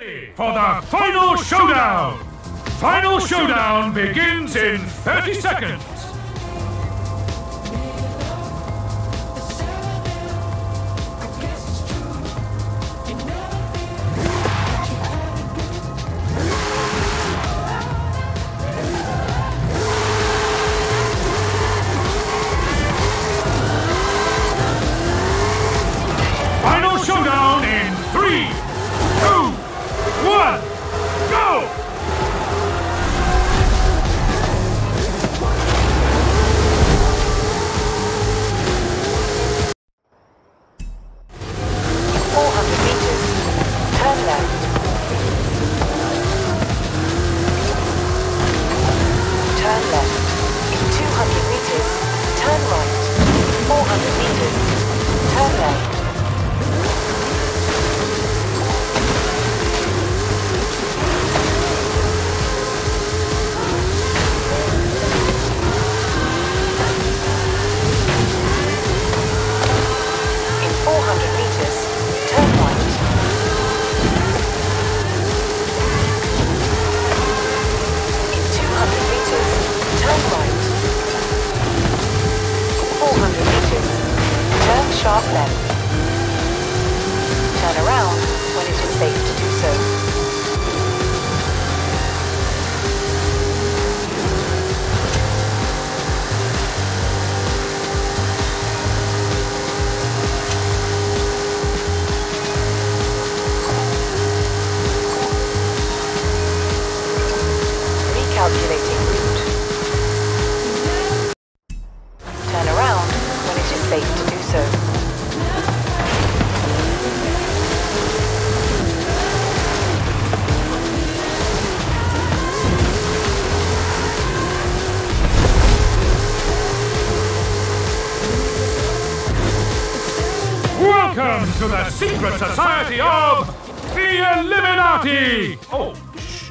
For the final showdown! Final showdown begins in 30 seconds! Final showdown in 3, 2, 1, go! Sharp left. Turn around when it is safe to do so. Recalculating route. Turn around when it is safe to do so. Welcome to the secret society of the Illuminati! Oh,